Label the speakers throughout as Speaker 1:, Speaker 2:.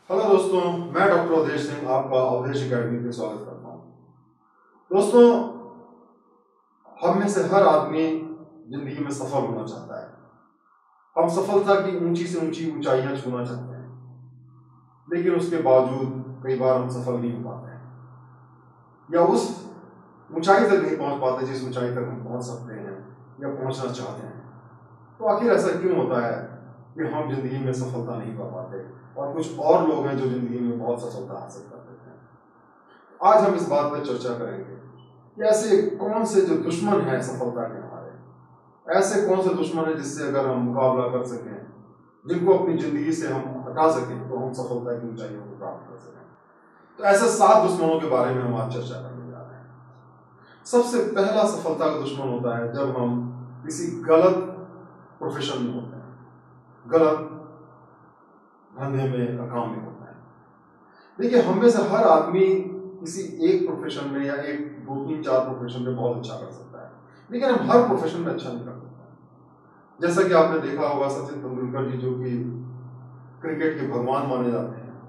Speaker 1: Hello दोस्तों, मैं doctor Awadhesh Singh आपका अवधेश अकेडमी में स्वागत करता हूँ। दोस्तों, हम में से हर आदमी जिंदगी में सफल होना चाहता है। हम सफलता की ऊंची से ऊंची ऊंचाइयां छूना चाहते हैं, लेकिन उसके बावजूद कई बार हम सफल नहीं हो पाते हैं या उस ऊंचाई तक नहीं पहुंच पाते जिस ऊंचाई तक हम पहुंच सकते हैं या पहुंचना चाहते हैं। तो आखिर ऐसा क्यों होता है कि हम जिंदगी में सफलता नहीं पा पाते और कुछ और लोग हैं जो जिंदगी में बहुत सफलता हासिल कर लेते हैं। आज हम इस बात पर चर्चा करेंगे कि ऐसे कौन से जो दुश्मन हैं सफलता के हमारे, ऐसे कौन से दुश्मन हैं जिससे अगर हम मुकाबला कर सकें, जिनको अपनी जिंदगी से हम हटा सकें, तो हम सफलता की ऊंचाइयों को प्राप्त कर सकें। तो ऐसे 7 दुश्मनों के बारे में हम आज चर्चा करने जा रहे हैं। सबसे पहला सफलता का दुश्मन होता है जब हम किसी गलत प्रोफेशन में होते हैं, गलत धंधे में, काम में होता है। देखिए, हम में से हर आदमी किसी एक प्रोफेशन में या एक 2, 3, 4 प्रोफेशन में बहुत अच्छा कर सकता है, लेकिन हम हर प्रोफेशन में अच्छा नहीं कर सकते। जैसा कि आपने देखा होगा, सचिन तेंदुलकर जी जो कि क्रिकेट के भगवान माने जाते हैं,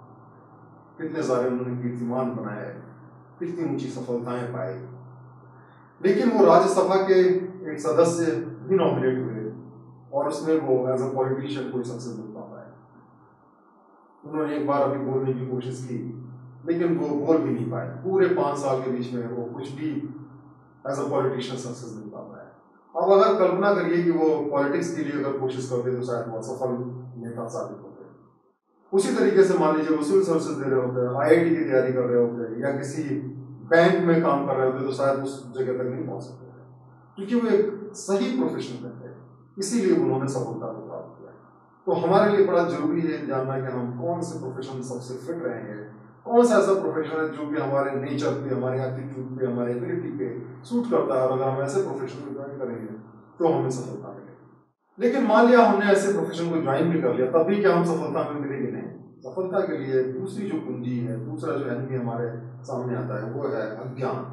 Speaker 1: कितने सारे उन्होंने कीर्तिमान बनाए, कितनी ऊंची सफलताएं पाई, लेकिन वो राज्यसभा के एक सदस्य भी नॉमिनेट हुए और उसमें वो एज अ पॉलिटिशियन कोई सक्सेस नहीं पा पाए। उन्होंने एक बार अभी बोलने की कोशिश की, लेकिन वो बोल भी नहीं पाए। पूरे 5 साल के बीच में वो कुछ भी एज अ पॉलिटिशियन सक्सेस नहीं पा पाए। अब अगर कल्पना करिए कि वो पॉलिटिक्स के लिए अगर कोशिश करते तो शायद वो सफल नेता साबित होते। उसी तरीके से मान लीजिए वो सिविल सर्विसेज दे रहे होते, IIT की तैयारी कर रहे होते या किसी बैंक में काम कर रहे होते, तो शायद उस जगह तक नहीं पहुंच सकते थे, क्योंकि वो एक सही प्रोफेशन में थे, इसीलिए उन्होंने सफलता को प्राप्त किया। तो हमारे लिए बड़ा जरूरी है जानना कि हम कौन से प्रोफेशन में सबसे फिट रहेंगे, कौन सा ऐसा प्रोफेशन है जो कि हमारे नेचर पे, हमारे एटीट्यूड पे, हमारे एबिलिटी पे सूट करता है, और अगर हम ऐसे प्रोफेशन को ज्वाइन करेंगे तो हमें सफलता मिलेगी। लेकिन मान लिया हमने ऐसे प्रोफेशन को ज्वाइन भी कर लिया, तब भी क्या हम सफलता में मिलेगी? नहीं। सफलता के लिए दूसरी जो कुंजी है, दूसरा जो एनिमी हमारे सामने आता है, वो है अज्ञान।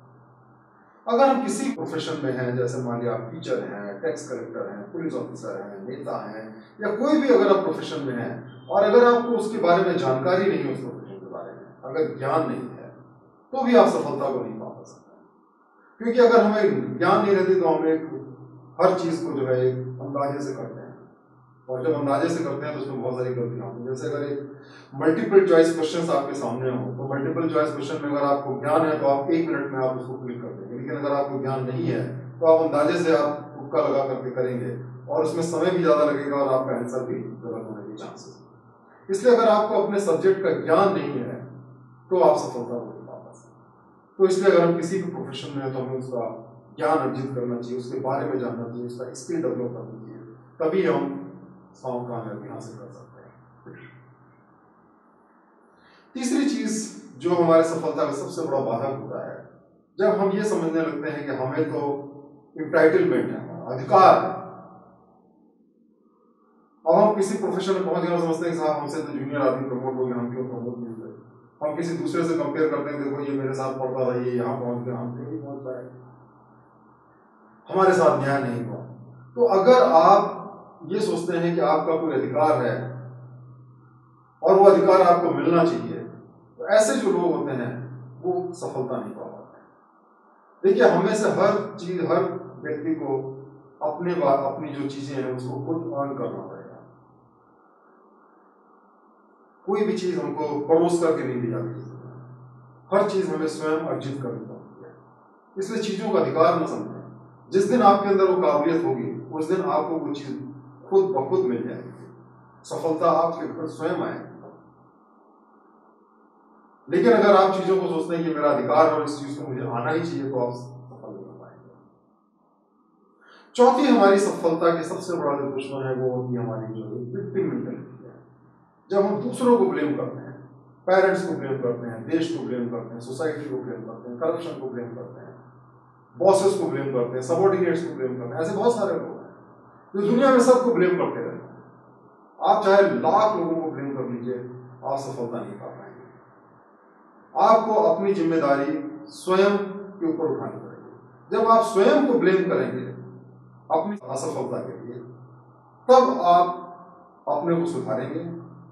Speaker 1: अगर हम किसी प्रोफेशन में हैं, जैसे मान लिया आप टीचर हैं, टैक्स कलेक्टर हैं, पुलिस ऑफिसर हैं, नेता हैं, या कोई भी अगर आप प्रोफेशन में हैं, और अगर आपको उसके बारे में जानकारी नहीं है, उस प्रोफेशन के बारे में अगर ज्ञान नहीं है, तो भी आप सफलता को नहीं पा सकते। क्योंकि अगर हमें ज्ञान नहीं रहती तो हम एक हर चीज को जो है एक अंदाजे से करते हैं, और जब अंदाजे से करते हैं तो उसमें बहुत सारी गलतियां होती हैं। जैसे अगर एक मल्टीपल चॉइस क्वेश्चन आपके सामने हो, तो मल्टीपल चॉइस क्वेश्चन में अगर आपको ज्ञान है तो आप 1 मिनट में आप उसको क्लिक कर देंगे, लेकिन अगर आपको ज्ञान नहीं है तो आप अंदाजे से आप तुक्का लगा करके करेंगे, और उसमें समय भी ज्यादा लगेगा और आपका आंसर भी गलत होने के चांसेस। इसलिए अगर आपको अपने सब्जेक्ट का ज्ञान नहीं है तो आप सफलता नहीं पा सकते। तो इसलिए अगर हम किसी भी प्रोफेशन में है तो हमें उसका ज्ञान अर्जित करना चाहिए, उसके बारे में जानना चाहिए, उसका स्किल डेवलप करना चाहिए, तभी हम कामयाबी हासिल कर सकते हैं। तीसरी चीज जो हमारे सफलता का सबसे बड़ा बाधक होता है, जब हम ये समझने लगते हैं कि हमें तो इंटाइटलमेंट है, अधिकार है, और हम किसी प्रोफेशन में पहुंच गए और समझते हैं कि साहब हमसे तो जूनियर आदमी प्रमोट हो गया, हम क्यों प्रमोट नहीं हुए। हम किसी दूसरे से कंपेयर करते हैं, देखो ये मेरे साथ पढ़ता था, ये यहाँ पहुंच गया, हम क्यों नहीं पहुंच पाए, हमारे साथ न्याय नहीं हुआ। तो अगर आप ये सोचते हैं कि आपका कोई अधिकार है और वो अधिकार आपको मिलना चाहिए, तो ऐसे जो लोग होते हैं वो सफलता नहीं पा पाते। देखिए, हमें से हर चीज, हर व्यक्ति को अपनी जो चीजें हैं उसको खुद अर्न करना पड़ेगा। कोई भी चीज हमको परोस करके नहीं दी जाती, हर चीज हमें स्वयं अर्जित करनी पड़ती है। इसलिए चीजों का अधिकार न समझें। जिस दिन आपके अंदर वो काबिलियत होगी, उस दिन आपको वो चीज खुद ब खुद मिल जाएगी, सफलता आपके घर स्वयं आएगी। लेकिन अगर आप चीजों को सोचते हैं कि मेरा अधिकार है और इस चीज को मुझे आना ही चाहिए, तो आप सफल नहीं हो पाएंगे। चौथी हमारी सफलता के सबसे बड़ा जो दुश्मन है वो होती है हमारी जो विक्टिम मेंटालिटी है। जब हम दूसरों को ब्लेम करते हैं, पेरेंट्स को ब्लेम करते हैं, देश को ब्लेम करते हैं, सोसाइटी को ब्लेम करते हैं, करप्शन को ब्लेम करते हैं, बॉसेस को ब्लेम करते हैं, सबऑर्डिनेट्स को ब्लेम करते हैं, ऐसे बहुत सारे लोग हैं जो दुनिया में सबको ब्लेम करते रहते हैं। आप चाहे लाख लोगों को ब्लेम कर लीजिए, आप सफलता नहीं पा पाएंगे। आपको अपनी जिम्मेदारी स्वयं के ऊपर उठानी पड़ेगी। जब आप स्वयं को ब्लेम करेंगे अपनी असफलता के लिए, तब आप अपने को सुधारेंगे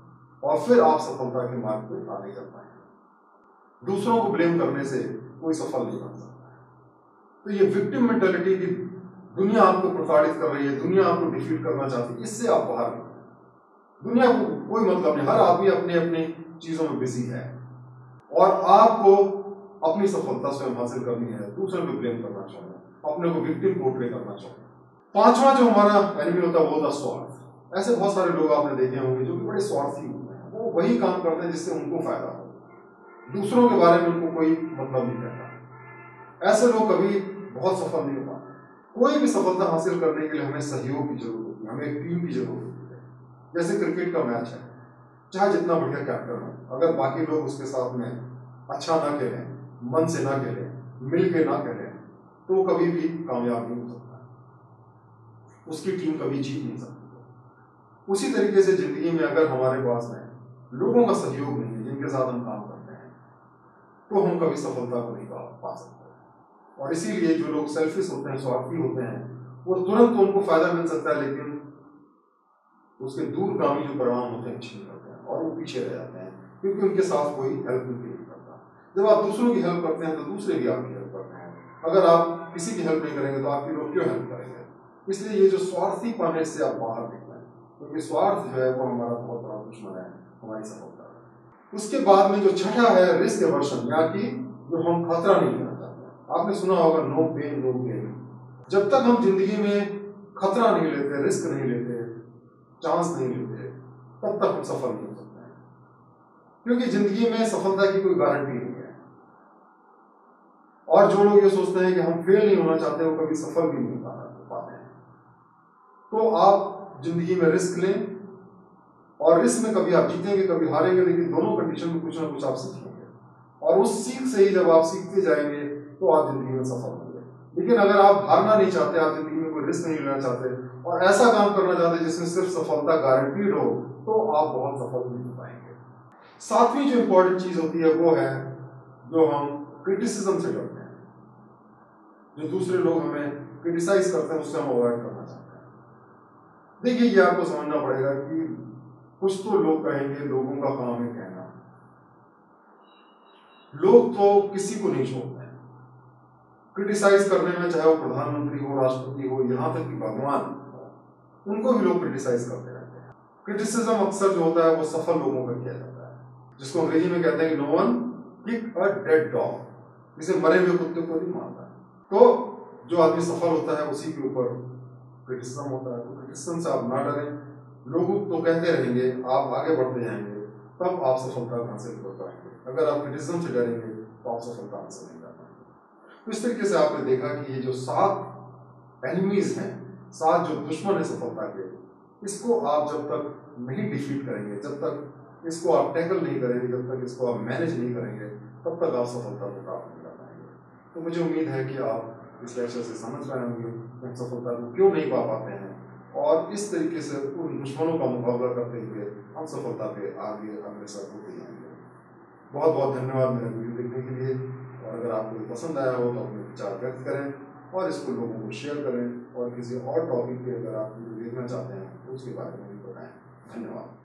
Speaker 1: और फिर आप सफलता के मार्ग पर आगे चल पाएंगे। दूसरों को ब्लेम करने से कोई सफल नहीं बन सकता। तो ये विक्टिम मेंटालिटी की दुनिया आपको प्रताड़ित कर रही है, दुनिया आपको डिफीट करना चाहती है, इससे आप बाहर निकलें। दुनिया को कोई मतलब नहीं, हर आदमी अपने अपने चीजों में बिजी है और आपको अपनी सफलता स्वयं हासिल करनी है, दूसरों को ब्लेम करना चाहिए, अपने को विक्टिम पोर्ट्रे करना चाहिए। पांचवा जो हमारा एनिमी होता है वो होता है स्वार्थ। ऐसे बहुत सारे लोग आपने देखे होंगे जो कि बड़े स्वार्थी होते हैं, वो वही काम करते हैं जिससे उनको फायदा हो, दूसरों के बारे में उनको कोई मतलब नहीं रहता। ऐसे लोग कभी बहुत सफल नहीं हो पाते। कोई भी सफलता हासिल करने के लिए हमें सहयोग की जरूरत होती है, हमें एक टीम की जरूरत होती है। जैसे क्रिकेट का मैच है, चाहे जितना बढ़िया कैप्टन हो, अगर बाकी लोग उसके साथ में अच्छा ना खेलें, मन से ना खेलें, मिल के ना खेलें, तो कभी भी कामयाब नहीं हो सकता, उसकी टीम कभी जीत नहीं सकती। उसी तरीके से जिंदगी में अगर हमारे पास में लोगों का सहयोग नहीं है जिनके साथ हम काम करते हैं, तो हम कभी सफलता को नहीं पा सकते। और इसीलिए जो लोग सेल्फिश होते हैं, स्वार्थी होते हैं, वो तुरंत उनको फायदा मिल सकता है, लेकिन उसके दूरगामी जो परिणाम होते हैं छीन करते हैं और वो पीछे रह जाते हैं, क्योंकि उनके साथ कोई हेल्प नहीं करता। जब आप दूसरों की हेल्प करते हैं तो दूसरे भी आपकी हेल्प करते हैं। अगर आप किसी की हेल्प नहीं करेंगे तो आपकी लोग क्यों हेल्प करेंगे? इसलिए ये जो स्वार्थीपन है इससे आप बाहर निकलें, क्योंकि स्वार्थ जो है वो हमारा बहुत बड़ा दुश्मन है हमारी सफलता का। उसके बाद में जो छठा है रिस्क एवर्शन, या कि जो हम खतरा नहीं लेना चाहते। आपने सुना होगा नो पेन नो गेन। जब तक हम जिंदगी में खतरा नहीं लेते, रिस्क नहीं लेते, चांस नहीं लेते, तब तक हम सफल नहीं हो सकते हैं, क्योंकि जिंदगी में सफलता की कोई गारंटी नहीं है। और जो लोग ये सोचते हैं कि हम फेल नहीं होना चाहते, वो कभी सफल भी नहीं हो पाते हैं। तो आप जिंदगी में रिस्क लें, और रिस्क में कभी आप जीतेंगे कभी हारेंगे, लेकिन दोनों कंडीशन में कुछ ना कुछ आप सीखेंगे, और उस सीख से ही जब आप सीखते जाएंगे तो आप जिंदगी में सफल होंगे। लेकिन अगर आप हारना नहीं चाहते, आप जिंदगी में कोई रिस्क नहीं लेना चाहते और ऐसा काम करना चाहते जिसमें सिर्फ सफलता गारंटीड हो, तो आप बहुत सफल नहीं हो पाएंगे। सातवीं जो इंपॉर्टेंट चीज होती है वो है जो हम क्रिटिसिज्म से डरते हैं। जो दूसरे लोग हमें क्रिटिसाइज करते हैं उससे हम अवॉइड करना चाहते हैं। देखिए, ये आपको समझना पड़ेगा कि कुछ तो लोग कहेंगे, लोगों का काम है कहना। लोग तो किसी को नहीं छोड़ते हैं क्रिटिसाइज करने में, चाहे वो प्रधानमंत्री हो, राष्ट्रपति हो, यहाँ तक कि भगवान, उनको भी लोग क्रिटिसाइज करते रहते हैं। क्रिटिसिज्म अक्सर जो होता है वो सफल लोगों का किया जाता है, जिसको अंग्रेजी में कहते हैं कि no one kick a dead dog, जिसे मरे हुए कुत्ते को नहीं मारता। तो जो आदमी सफल होता है उसी के ऊपर क्रिटिसिज्म होता है। तो क्रिटिसिज्म से आप ना डरें, लोग तो कहते रहेंगे, आप आगे बढ़ते जाएंगे, तब आप सफलता हासिल कर पाएंगे। अगर आप क्रिटिसिज्म से डरेंगे तो आप सफलता हासिल नहीं कर पाएंगे। तो इस तरीके से आपने देखा कि ये जो 7 एनिमीज हैं, 7 जो दुश्मन है सफलता के, इसको आप जब तक नहीं डिफीट करेंगे, जब तक इसको आप टैकल नहीं करेंगे, जब तक इसको आप मैनेज नहीं करेंगे, तब तक आप सफलता को प्राप्त नहीं कर पाएंगे। तो मुझे उम्मीद है कि आप इस लेक्चर से समझ पाए होंगे कि हम सफलता को क्यों नहीं पा पाते हैं, और इस तरीके से उन दुश्मनों का मुकाबला करते हुए हम सफलता पे आगे अग्रसर होते जाएंगे। बहुत बहुत धन्यवाद मेरा वीडियो देखने के लिए, और अगर आपको पसंद आया हो तो अपने विचार व्यक्त करें और इसको लोगों को शेयर करें, और किसी और टॉपिक पे अगर आप वीडियो देखना चाहते हैं तो उसके बारे में भी बताएं। धन्यवाद।